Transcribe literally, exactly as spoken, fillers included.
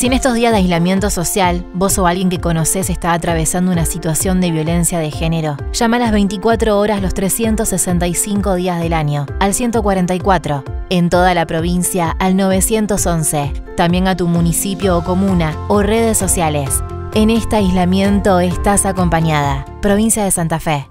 Si en estos días de aislamiento social, vos o alguien que conocés está atravesando una situación de violencia de género, llama a las veinticuatro horas los trescientos sesenta y cinco días del año, al ciento cuarenta y cuatro, en toda la provincia al novecientos once, también a tu municipio o comuna o redes sociales. En este aislamiento estás acompañada. Provincia de Santa Fe.